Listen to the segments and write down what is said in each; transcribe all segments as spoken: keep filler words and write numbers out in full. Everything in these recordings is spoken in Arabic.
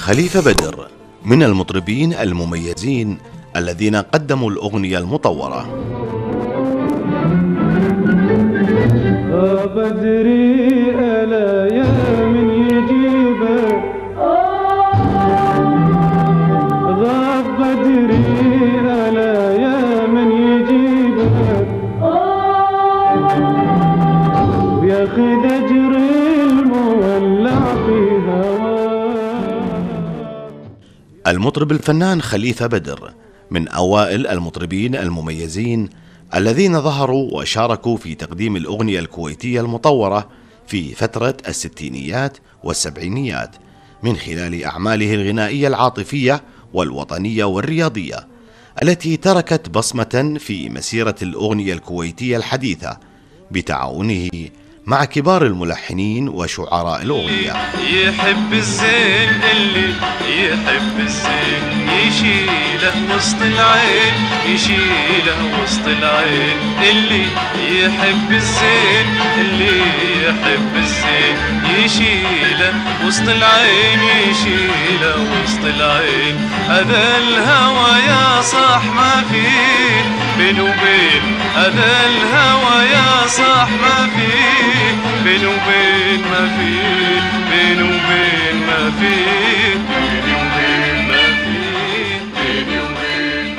خليفة بدر من المطربين المميزين الذين قدموا الأغنية المطورة. بدري ألا يا من يجيبك، غاب بدري ألا يا من يجيبك، بياخد أجر المولع في هواك. المطرب الفنان خليفة بدر من أوائل المطربين المميزين الذين ظهروا وشاركوا في تقديم الأغنية الكويتية المطورة في فترة الستينيات والسبعينيات من خلال أعماله الغنائية العاطفية والوطنية والرياضية التي تركت بصمة في مسيرة الأغنية الكويتية الحديثة بتعاونه مع كبار الملحنين وشعراء الأغنية. يحب الزين اللي يحب الزين يشيله وسط العين، يشيله وسط العين. اللي يحب الزين اللي يحب الزين يشيله وسط العين، يشيله وسط العين. هذا الهوى يا صاح ما فيه بين وبين، هذا الهوى يا صاح ما فيه بين وبين ما فيه، بين وبين ما فيه، بين وبين ما فيه، بين وبين.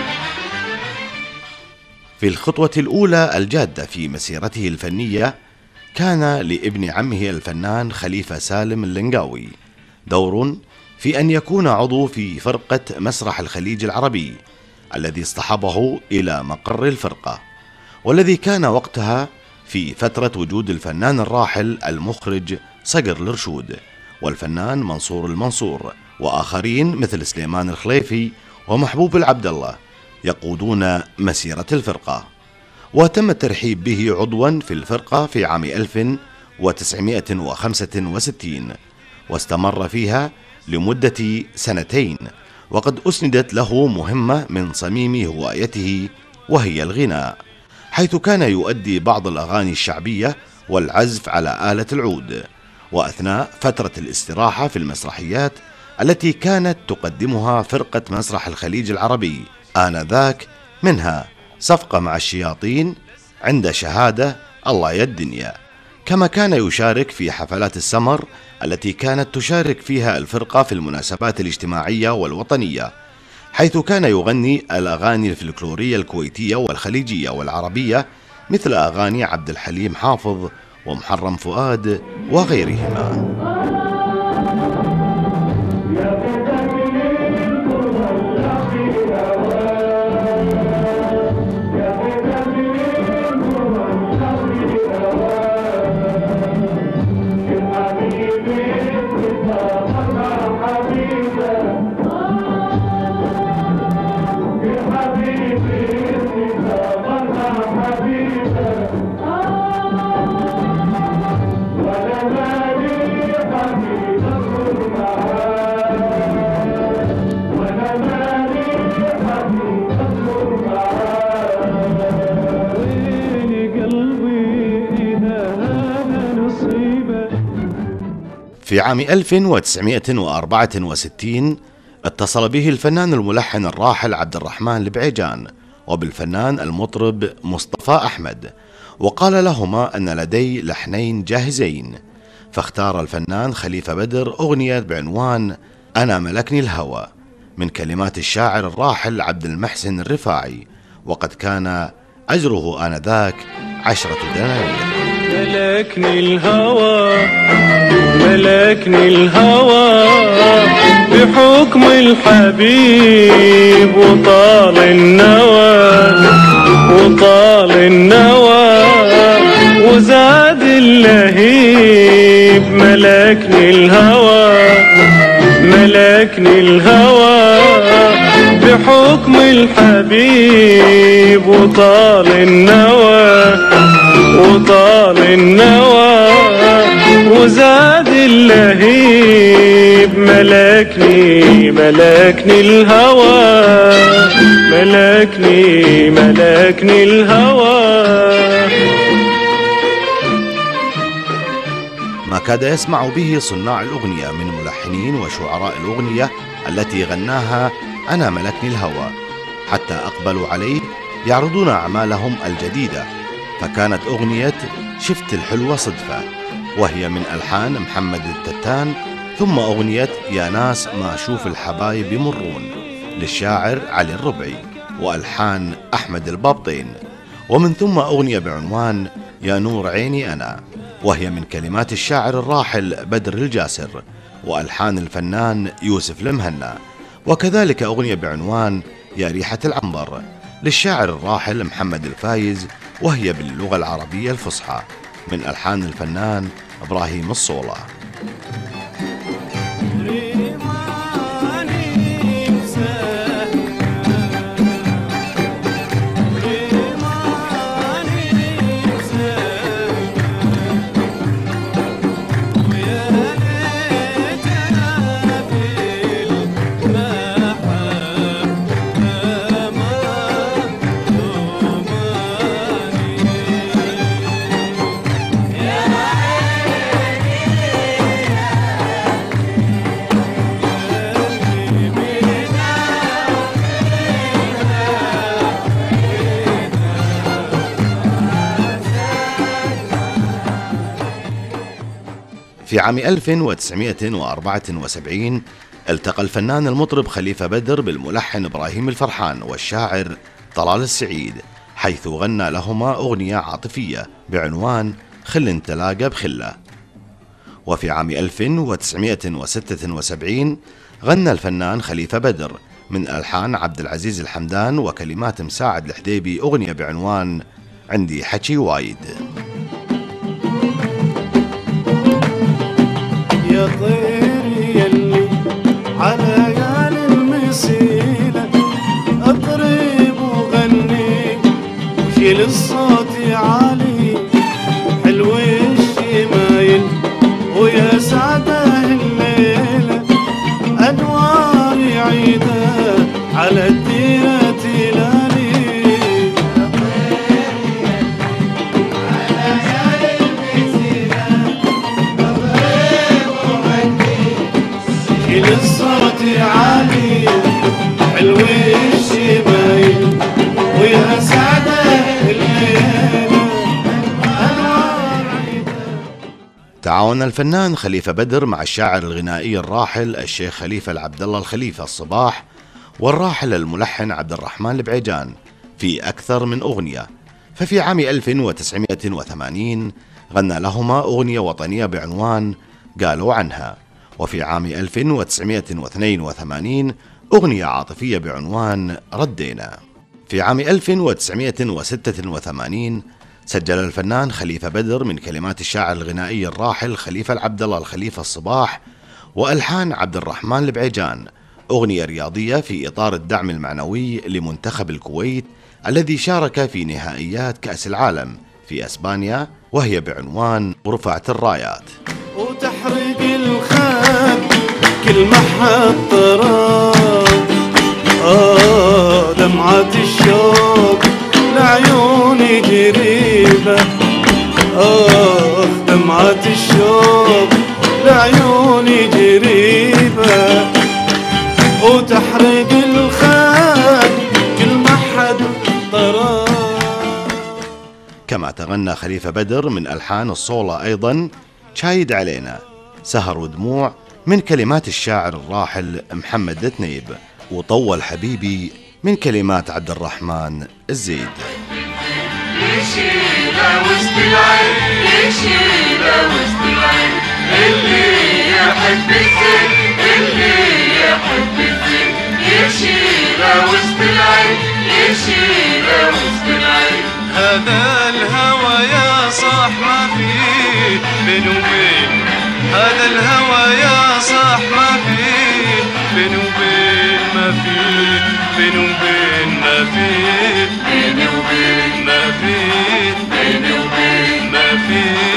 في الخطوة الأولى الجادة في مسيرته الفنية كان لابن عمه الفنان خليفة سالم اللنقاوي دور في أن يكون عضو في فرقة مسرح الخليج العربي الذي اصطحبه إلى مقر الفرقة، والذي كان وقتها في فترة وجود الفنان الراحل المخرج صقر الرشود والفنان منصور المنصور وآخرين مثل سليمان الخليفي ومحبوب العبد الله يقودون مسيرة الفرقة. وتم الترحيب به عضوا في الفرقة في عام ألف وتسعمائة وخمسة وستين واستمر فيها لمدة سنتين، وقد أسندت له مهمة من صميم هوايته وهي الغناء، حيث كان يؤدي بعض الأغاني الشعبية والعزف على آلة العود. وأثناء فترة الاستراحة في المسرحيات التي كانت تقدمها فرقة مسرح الخليج العربي آنذاك، منها صفقة مع الشياطين، عند شهادة، الله يا الدنيا، كما كان يشارك في حفلات السمر التي كانت تشارك فيها الفرقة في المناسبات الاجتماعية والوطنية، حيث كان يغني الأغاني الفلكلورية الكويتية والخليجية والعربية مثل أغاني عبد الحليم حافظ ومحرم فؤاد وغيرهما. في عام ألف وتسعمائة وأربعة وستين اتصل به الفنان الملحن الراحل عبد الرحمن البعيجان وبالفنان المطرب مصطفى أحمد، وقال لهما أن لدي لحنين جاهزين، فاختار الفنان خليفة بدر أغنية بعنوان أنا ملكني الهوى من كلمات الشاعر الراحل عبد المحسن الرفاعي، وقد كان أجره آنذاك عشرة دنانير. ملكني الهوى ملكني الهوى بحكم الحبيب، وطال النوى وطال النوى وزاد اللهيب. ملكني الهوى ملكني الهوى بحكم الحبيب، وطال النوى وطال النوى وزاد اللهيب. ملكني ملكني الهوى ملكني ملكني الهوى. ما ما كاد يسمع به صناع الأغنية من ملحنين وشعراء الأغنية التي غناها أنا ملكني الهوى، حتى أقبلوا عليه يعرضون أعمالهم الجديدة، فكانت أغنية شفت الحلوة صدفة وهي من ألحان محمد التتان، ثم أغنية يا ناس ما أشوف الحبايب يمرون للشاعر علي الربعي وألحان أحمد البابطين، ومن ثم أغنية بعنوان يا نور عيني أنا وهي من كلمات الشاعر الراحل بدر الجاسر وألحان الفنان يوسف المهنا، وكذلك أغنية بعنوان يا ريحة العنبر للشاعر الراحل محمد الفايز وهي باللغة العربية الفصحى من ألحان الفنان إبراهيم الصولة. في عام ألف وتسعمائة وأربعة وسبعين التقى الفنان المطرب خليفة بدر بالملحن إبراهيم الفرحان والشاعر طلال السعيد، حيث غنى لهما أغنية عاطفية بعنوان خل نتلاقى بخلة. وفي عام ألف وتسعمائة وستة وسبعين غنى الفنان خليفة بدر من ألحان عبد العزيز الحمدان وكلمات مساعد الحديبي أغنية بعنوان عندي حكي وايد. يا طير يلي على يال المسيلة اطرب وغني وشيل الصوت عالي حلو الشمايل ويا سعده الليلة أنوار عيدة على الديرة تلالي. الصوت عالي حلو الشمايل ويا سعده الليلة أنوار عيدة. تعاون الفنان خليفة بدر مع الشاعر الغنائي الراحل الشيخ خليفة العبد الله الخليفة الصباح والراحل الملحن عبد الرحمن البعيجان في أكثر من أغنية، ففي عام ألف وتسعمائة وثمانين غنى لهما أغنية وطنية بعنوان قالوا عنها، وفي عام ألف وتسعمائة واثنين وثمانين أغنية عاطفية بعنوان ردينا. في عام ألف وتسعمائة وستة وثمانين سجل الفنان خليفة بدر من كلمات الشاعر الغنائي الراحل خليفة العبد الله الخليفة الصباح وألحان عبد الرحمن البعيجان أغنية رياضية في إطار الدعم المعنوي لمنتخب الكويت الذي شارك في نهائيات كأس العالم في أسبانيا وهي بعنوان ورفعت الرايات. وتحرق الخد كل ما حط راب آه دمعة الشوق لعيوني قريبة آه دمعة الشوق لعيوني قريبة وتحرق الخد كل ما حط راب. كما تغنى خليفة بدر من ألحان الصولة أيضا شايد علينا سهر ودموع من كلمات الشاعر الراحل محمد التنيب، وطول حبيبي من كلمات عبد الرحمن الزيد. يشيله وسط العين يشيله وسط العين اللي يحب الزين اللي يحب الزين يشيله وسط العين يشيله وسط العين. هذا الهوى يا صاح ما فيه بين وبين هذا الهوى يا صاح ما فيه بين وبين ما فيه بين وبين ما فيه بين وبين ما فيه بين وبين ما فيه